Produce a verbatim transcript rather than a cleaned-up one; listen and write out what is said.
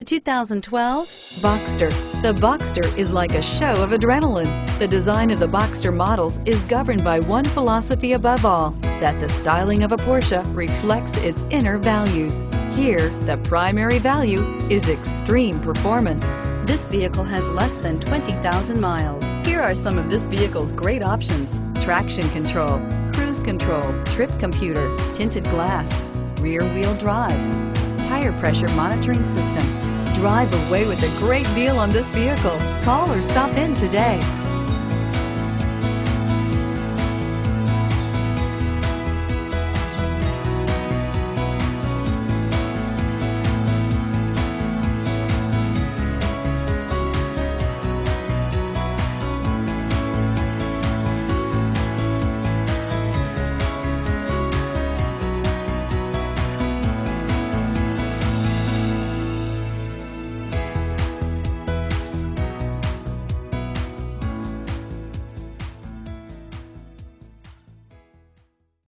two thousand twelve Boxster. The Boxster is like a show of adrenaline. The design of the Boxster models is governed by one philosophy above all, that the styling of a Porsche reflects its inner values. Here, the primary value is extreme performance. This vehicle has less than twenty thousand miles. Here are some of this vehicle's great options: traction control, cruise control, trip computer, tinted glass, rear wheel drive, tire pressure monitoring system. Drive away with a great deal on this vehicle. Call or stop in today.